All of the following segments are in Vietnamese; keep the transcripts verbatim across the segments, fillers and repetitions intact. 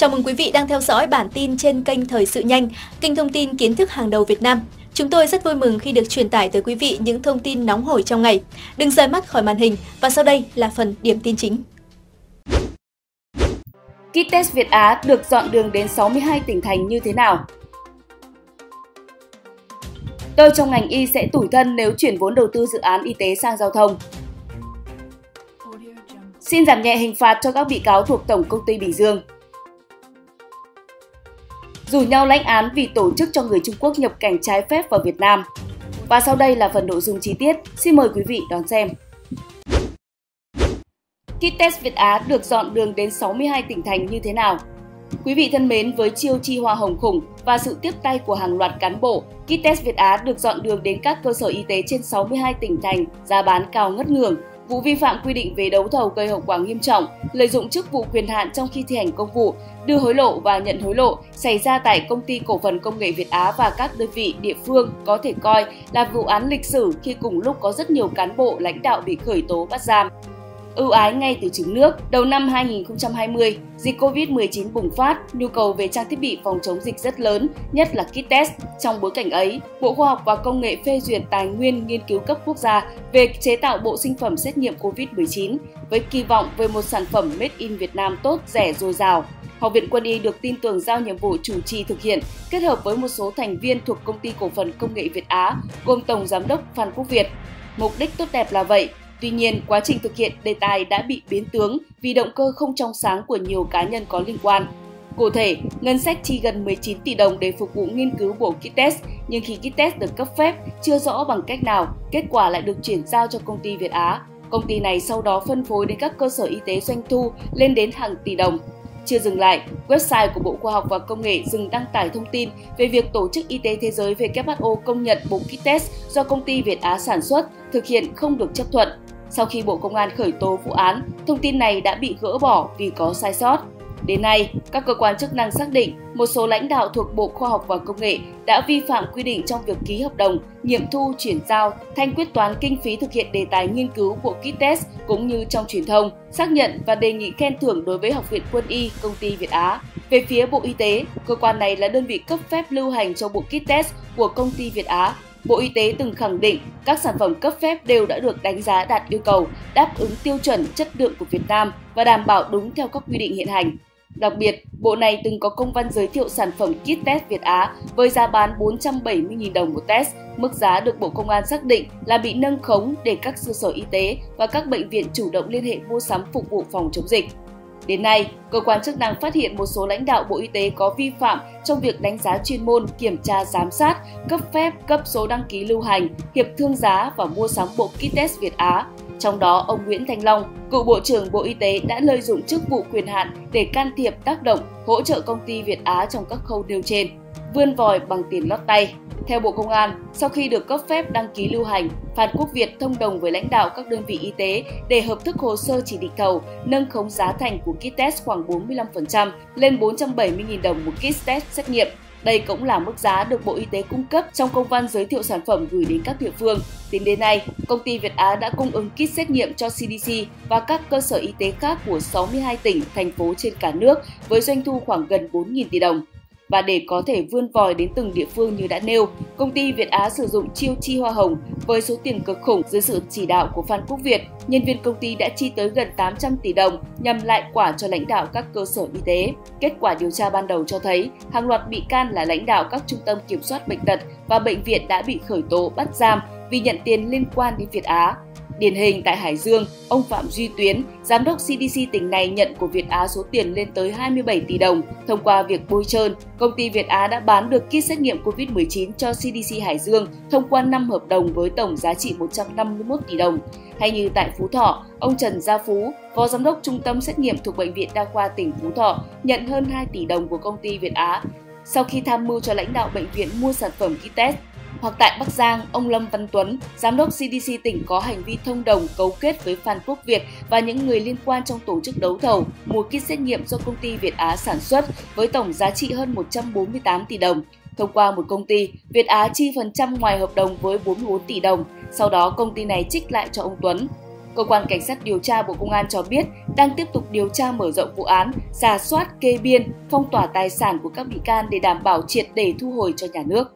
Chào mừng quý vị đang theo dõi bản tin trên kênh Thời sự nhanh, kênh thông tin kiến thức hàng đầu Việt Nam. Chúng tôi rất vui mừng khi được truyền tải tới quý vị những thông tin nóng hổi trong ngày. Đừng rời mắt khỏi màn hình và sau đây là phần điểm tin chính. Kit test Việt Á được dọn đường đến sáu mươi hai tỉnh thành như thế nào? Tôi trong ngành y sẽ tủi thân nếu chuyển vốn đầu tư dự án y tế sang giao thông. Xin giảm nhẹ hình phạt cho các bị cáo thuộc Tổng Công ty Bình Dương. Rủ nhau lãnh án vì tổ chức cho người Trung Quốc nhập cảnh trái phép vào Việt Nam. Và sau đây là phần nội dung chi tiết. Xin mời quý vị đón xem. Kit test Việt Á được dọn đường đến sáu mươi hai tỉnh thành như thế nào? Quý vị thân mến, với chiêu chi hoa hồng khủng và sự tiếp tay của hàng loạt cán bộ, Kit test Việt Á được dọn đường đến các cơ sở y tế trên sáu mươi hai tỉnh thành, giá bán cao ngất ngưởng. Vụ vi phạm quy định về đấu thầu gây hậu quả nghiêm trọng, lợi dụng chức vụ quyền hạn trong khi thi hành công vụ, đưa hối lộ và nhận hối lộ xảy ra tại Công ty Cổ phần Công nghệ Việt Á và các đơn vị địa phương có thể coi là vụ án lịch sử khi cùng lúc có rất nhiều cán bộ lãnh đạo bị khởi tố bắt giam. Ưu ái ngay từ trứng nước, đầu năm hai nghìn không trăm hai mươi, dịch Covid mười chín bùng phát, nhu cầu về trang thiết bị phòng chống dịch rất lớn, nhất là kit test. Trong bối cảnh ấy, Bộ Khoa học và Công nghệ phê duyệt tài nguyên nghiên cứu cấp quốc gia về chế tạo bộ sinh phẩm xét nghiệm Covid mười chín với kỳ vọng về một sản phẩm made in Việt Nam tốt, rẻ, dồi dào. Học viện Quân y được tin tưởng giao nhiệm vụ chủ trì thực hiện, kết hợp với một số thành viên thuộc Công ty Cổ phần Công nghệ Việt Á, gồm Tổng Giám đốc Phan Quốc Việt. Mục đích tốt đẹp là vậy. Tuy nhiên, quá trình thực hiện đề tài đã bị biến tướng vì động cơ không trong sáng của nhiều cá nhân có liên quan. Cụ thể, ngân sách chi gần mười chín tỷ đồng để phục vụ nghiên cứu bộ kit test, nhưng khi kit test được cấp phép, chưa rõ bằng cách nào, kết quả lại được chuyển giao cho công ty Việt Á. Công ty này sau đó phân phối đến các cơ sở y tế doanh thu lên đến hàng tỷ đồng. Chưa dừng lại, website của Bộ Khoa học và Công nghệ dừng đăng tải thông tin về việc Tổ chức Y tế Thế giới W H O công nhận bộ kit test do công ty Việt Á sản xuất, thực hiện không được chấp thuận. Sau khi Bộ Công an khởi tố vụ án, thông tin này đã bị gỡ bỏ vì có sai sót. Đến nay, các cơ quan chức năng xác định một số lãnh đạo thuộc Bộ Khoa học và Công nghệ đã vi phạm quy định trong việc ký hợp đồng, nghiệm thu, chuyển giao, thanh quyết toán kinh phí thực hiện đề tài nghiên cứu bộ kit test cũng như trong truyền thông, xác nhận và đề nghị khen thưởng đối với Học viện Quân y, công ty Việt Á. Về phía Bộ Y tế, cơ quan này là đơn vị cấp phép lưu hành cho bộ kit test của công ty Việt Á. Bộ Y tế từng khẳng định các sản phẩm cấp phép đều đã được đánh giá đạt yêu cầu, đáp ứng tiêu chuẩn chất lượng của Việt Nam và đảm bảo đúng theo các quy định hiện hành. Đặc biệt, Bộ này từng có công văn giới thiệu sản phẩm kit test Việt Á với giá bán bốn trăm bảy mươi nghìn đồng một test. Mức giá được Bộ Công an xác định là bị nâng khống để các cơ sở y tế và các bệnh viện chủ động liên hệ mua sắm phục vụ phòng chống dịch. Đến nay, cơ quan chức năng phát hiện một số lãnh đạo Bộ Y tế có vi phạm trong việc đánh giá chuyên môn, kiểm tra giám sát, cấp phép, cấp số đăng ký lưu hành, hiệp thương giá và mua sắm bộ kit test Việt Á. Trong đó, ông Nguyễn Thanh Long, cựu Bộ trưởng Bộ Y tế đã lợi dụng chức vụ quyền hạn để can thiệp, tác động, hỗ trợ công ty Việt Á trong các khâu nêu trên, vươn vòi bằng tiền lót tay. Theo Bộ Công an, sau khi được cấp phép đăng ký lưu hành, Phan Quốc Việt thông đồng với lãnh đạo các đơn vị y tế để hợp thức hồ sơ chỉ định thầu, nâng khống giá thành của kit test khoảng bốn mươi lăm phần trăm lên bốn trăm bảy mươi nghìn đồng một kit test xét nghiệm. Đây cũng là mức giá được Bộ Y tế cung cấp trong công văn giới thiệu sản phẩm gửi đến các địa phương. Tính đến nay, công ty Việt Á đã cung ứng kit xét nghiệm cho xê đê xê và các cơ sở y tế khác của sáu mươi hai tỉnh, thành phố trên cả nước với doanh thu khoảng gần bốn nghìn tỷ đồng. Và để có thể vươn vòi đến từng địa phương như đã nêu, công ty Việt Á sử dụng chiêu chi hoa hồng với số tiền cực khủng dưới sự chỉ đạo của Phan Quốc Việt. Nhân viên công ty đã chi tới gần tám trăm tỷ đồng nhằm lại quả cho lãnh đạo các cơ sở y tế. Kết quả điều tra ban đầu cho thấy, hàng loạt bị can là lãnh đạo các trung tâm kiểm soát bệnh tật và bệnh viện đã bị khởi tố bắt giam vì nhận tiền liên quan đến Việt Á. Điển hình tại Hải Dương, ông Phạm Duy Tuyến, giám đốc xê đê xê tỉnh này nhận của Việt Á số tiền lên tới hai mươi bảy tỷ đồng. Thông qua việc bôi trơn, công ty Việt Á đã bán được kit xét nghiệm Covid mười chín cho xê đê xê Hải Dương thông qua năm hợp đồng với tổng giá trị một trăm năm mươi mốt tỷ đồng. Hay như tại Phú Thọ, ông Trần Gia Phú, phó giám đốc trung tâm xét nghiệm thuộc Bệnh viện Đa khoa tỉnh Phú Thọ, nhận hơn hai tỷ đồng của công ty Việt Á sau khi tham mưu cho lãnh đạo bệnh viện mua sản phẩm kit test. Hoặc tại Bắc Giang, ông Lâm Văn Tuấn, giám đốc xê đê xê tỉnh có hành vi thông đồng cấu kết với Phan Quốc Việt và những người liên quan trong tổ chức đấu thầu mua kit xét nghiệm do công ty Việt Á sản xuất với tổng giá trị hơn một trăm bốn mươi tám tỷ đồng. Thông qua một công ty, Việt Á chi phần trăm ngoài hợp đồng với bốn mươi bốn tỷ đồng, sau đó công ty này trích lại cho ông Tuấn. Cơ quan Cảnh sát điều tra Bộ Công an cho biết đang tiếp tục điều tra mở rộng vụ án, rà soát, kê biên, phong tỏa tài sản của các bị can để đảm bảo triệt để thu hồi cho nhà nước.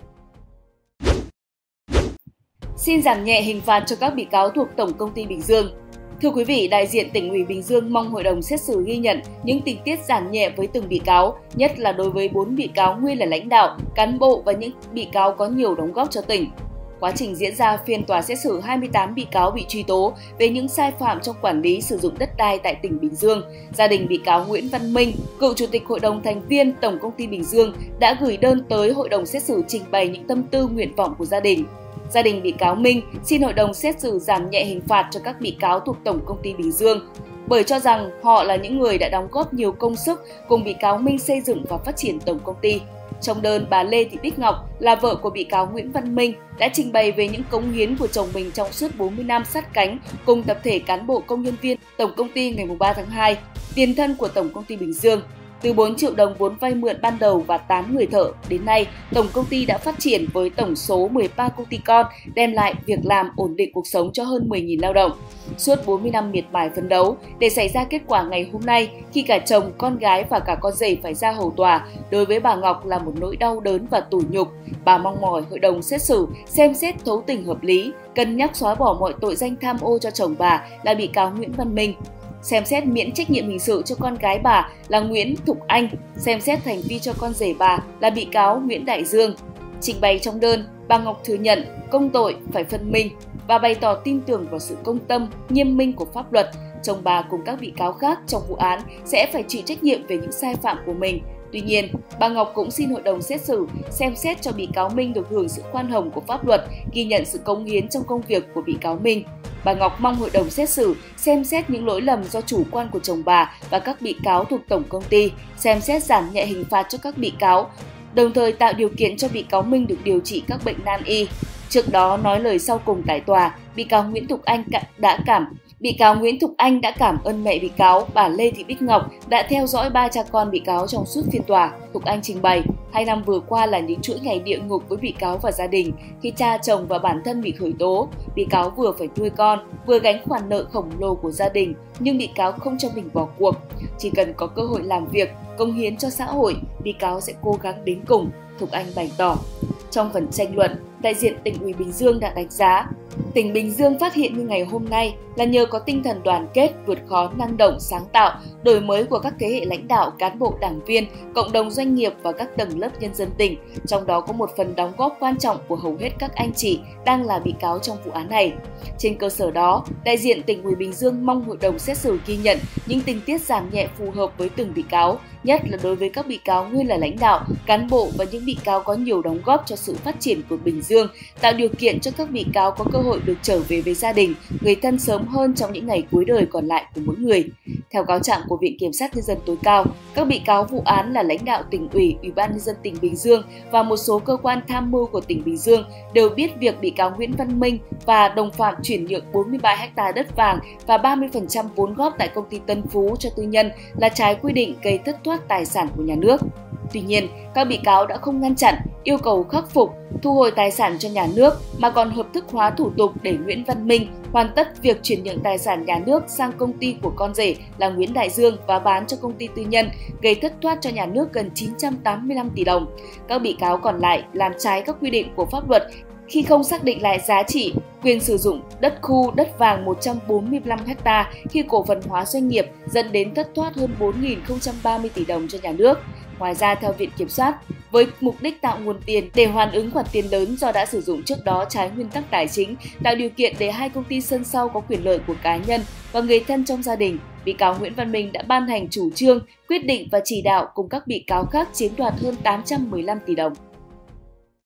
Xin giảm nhẹ hình phạt cho các bị cáo thuộc Tổng Công ty Bình Dương. Thưa quý vị, đại diện Tỉnh ủy Bình Dương mong hội đồng xét xử ghi nhận những tình tiết giảm nhẹ với từng bị cáo, nhất là đối với bốn bị cáo nguyên là lãnh đạo, cán bộ và những bị cáo có nhiều đóng góp cho tỉnh. Quá trình diễn ra phiên tòa xét xử hai mươi tám bị cáo bị truy tố về những sai phạm trong quản lý sử dụng đất đai tại tỉnh Bình Dương. Gia đình bị cáo Nguyễn Văn Minh, cựu Chủ tịch Hội đồng thành viên Tổng Công ty Bình Dương đã gửi đơn tới hội đồng xét xử trình bày những tâm tư nguyện vọng của gia đình. Gia đình bị cáo Minh xin hội đồng xét xử giảm nhẹ hình phạt cho các bị cáo thuộc Tổng Công ty Bình Dương, bởi cho rằng họ là những người đã đóng góp nhiều công sức cùng bị cáo Minh xây dựng và phát triển tổng công ty. Trong đơn, bà Lê Thị Bích Ngọc là vợ của bị cáo Nguyễn Văn Minh đã trình bày về những cống hiến của chồng mình trong suốt bốn mươi năm sát cánh cùng tập thể cán bộ công nhân viên Tổng Công ty ngày ba tháng hai, tiền thân của Tổng Công ty Bình Dương. Từ bốn triệu đồng vốn vay mượn ban đầu và tám người thợ, đến nay, Tổng Công ty đã phát triển với tổng số mười ba công ty con, đem lại việc làm ổn định cuộc sống cho hơn mười nghìn lao động. Suốt bốn mươi năm miệt mài phấn đấu, để xảy ra kết quả ngày hôm nay khi cả chồng, con gái và cả con rể phải ra hầu tòa, đối với bà Ngọc là một nỗi đau đớn và tủi nhục. Bà mong mỏi hội đồng xét xử xem xét thấu tình hợp lý, cân nhắc xóa bỏ mọi tội danh tham ô cho chồng bà là bị cáo Nguyễn Văn Minh, xem xét miễn trách nhiệm hình sự cho con gái bà là Nguyễn Thục Anh, xem xét hành vi cho con rể bà là bị cáo Nguyễn Đại Dương. Trình bày trong đơn, bà Ngọc thừa nhận công tội phải phân minh và bày tỏ tin tưởng vào sự công tâm, nghiêm minh của pháp luật. Chồng bà cùng các bị cáo khác trong vụ án sẽ phải chịu trách nhiệm về những sai phạm của mình. Tuy nhiên, bà Ngọc cũng xin hội đồng xét xử xem xét cho bị cáo Minh được hưởng sự khoan hồng của pháp luật, ghi nhận sự cống hiến trong công việc của bị cáo Minh. Bà Ngọc mong hội đồng xét xử xem xét những lỗi lầm do chủ quan của chồng bà và các bị cáo thuộc Tổng Công ty, xem xét giảm nhẹ hình phạt cho các bị cáo, đồng thời tạo điều kiện cho bị cáo Minh được điều trị các bệnh nan y. Trước đó, nói lời sau cùng tại tòa, bị cáo Nguyễn Thục Anh đã cảm Bị cáo Nguyễn Thục Anh đã cảm ơn mẹ bị cáo, bà Lê Thị Bích Ngọc đã theo dõi ba cha con bị cáo trong suốt phiên tòa. Thục Anh trình bày, hai năm vừa qua là những chuỗi ngày địa ngục với bị cáo và gia đình. Khi cha, chồng và bản thân bị khởi tố, bị cáo vừa phải nuôi con, vừa gánh khoản nợ khổng lồ của gia đình, nhưng bị cáo không cho mình bỏ cuộc. Chỉ cần có cơ hội làm việc, cống hiến cho xã hội, bị cáo sẽ cố gắng đến cùng, Thục Anh bày tỏ. Trong phần tranh luận, đại diện Tỉnh ủy Bình Dương đã đánh giá, tỉnh Bình Dương phát hiện như ngày hôm nay là nhờ có tinh thần đoàn kết, vượt khó, năng động, sáng tạo, đổi mới của các thế hệ lãnh đạo, cán bộ, đảng viên, cộng đồng doanh nghiệp và các tầng lớp nhân dân tỉnh, trong đó có một phần đóng góp quan trọng của hầu hết các anh chị đang là bị cáo trong vụ án này. Trên cơ sở đó, đại diện Tỉnh ủy Bình Dương mong hội đồng xét xử ghi nhận những tình tiết giảm nhẹ phù hợp với từng bị cáo, nhất là đối với các bị cáo nguyên là lãnh đạo, cán bộ và những bị cáo có nhiều đóng góp cho sự phát triển của Bình Dương, tạo điều kiện cho các bị cáo có cơ hội được trở về với gia đình, người thân sớm hơn trong những ngày cuối đời còn lại của mỗi người. Theo cáo trạng của Viện Kiểm sát Nhân dân tối cao, các bị cáo vụ án là lãnh đạo Tỉnh ủy, Ủy ban Nhân dân tỉnh Bình Dương và một số cơ quan tham mưu của tỉnh Bình Dương đều biết việc bị cáo Nguyễn Văn Minh và đồng phạm chuyển nhượng bốn mươi ba héc ta đất vàng và ba mươi phần trăm vốn góp tại công ty Tân Phú cho tư nhân là trái quy định, gây thất thoát tài sản của nhà nước. Tuy nhiên, các bị cáo đã không ngăn chặn, yêu cầu khắc phục, thu hồi tài sản cho nhà nước mà còn hợp thức hóa thủ tục để Nguyễn Văn Minh hoàn tất việc chuyển nhượng tài sản nhà nước sang công ty của con rể là Nguyễn Đại Dương và bán cho công ty tư nhân, gây thất thoát cho nhà nước gần chín trăm tám mươi lăm tỷ đồng. Các bị cáo còn lại làm trái các quy định của pháp luật khi không xác định lại giá trị, quyền sử dụng đất khu, đất vàng một trăm bốn mươi lăm héc ta khi cổ phần hóa doanh nghiệp, dẫn đến thất thoát hơn bốn nghìn không trăm ba mươi tỷ đồng cho nhà nước. Ngoài ra, theo Viện Kiểm soát, với mục đích tạo nguồn tiền để hoàn ứng khoản tiền lớn do đã sử dụng trước đó trái nguyên tắc tài chính, tạo điều kiện để hai công ty sân sau có quyền lợi của cá nhân và người thân trong gia đình, bị cáo Nguyễn Văn Minh đã ban hành chủ trương, quyết định và chỉ đạo cùng các bị cáo khác chiếm đoạt hơn tám trăm mười lăm tỷ đồng.